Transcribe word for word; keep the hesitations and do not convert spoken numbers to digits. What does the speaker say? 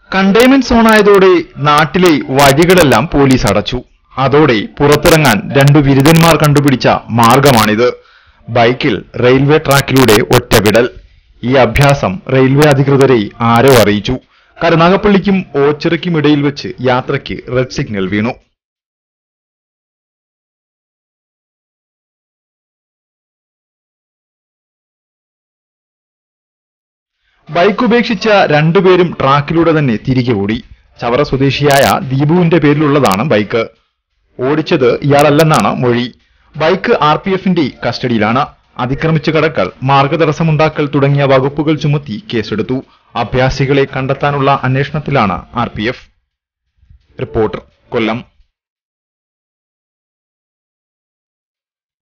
Containment സോണായതോടെ നാട്ടിലെ വഴികളെല്ലാം police അടച്ചു. അതോടെ പുറത്തിറങ്ങാൻ രണ്ടു ബിരുദന്മാർ കണ്ടുപിടിച്ച മാർഗമാണിത്. ബൈക്കിൽ റെയിൽവേ ട്രാക്കിലൂടെ ഒറ്റവിടൽ. ഈ അഭ്യാസം റെയിൽവേ അധികൃതരെ ആരോ അറിയിച്ചു. കരുനാഗപ്പള്ളിക്കും ഓച്ചിറയ്ക്കും ഇടയിൽ വെച്ച് യാത്രയ്ക്ക് റെഡ് സിഗ്നൽ വീണു. ബൈക്ക് ഉപേക്ഷിച്ച രണ്ടുപേരും ട്രാക്കിലൂടെ തന്നെ തിരികെ ഓടി. ചവറ സ്വദേശിയായ ദീപുവിന്റെ പേരിലുള്ളതാണ് ബൈക്ക്. ഓടിച്ചത് ഇയാളല്ലെന്നാണ് മൊഴി. ബൈക്ക് ആർ പി എഫിന്റെ കസ്റ്റഡിയിലാണ്. അതിക്രമിച്ചു കടക്കൽ, മാർഗതടസ്സമുണ്ടാക്കൽ തുടങ്ങിയ വകുപ്പുകൾ ചുമത്തി കേസെടുത്തു. അഭ്യാസികളെ കണ്ടെത്താനുള്ള അന്വേഷണത്തിലാണ് ആർ പി എഫ്. റിപ്പോർട്ടർ, കൊല്ലം.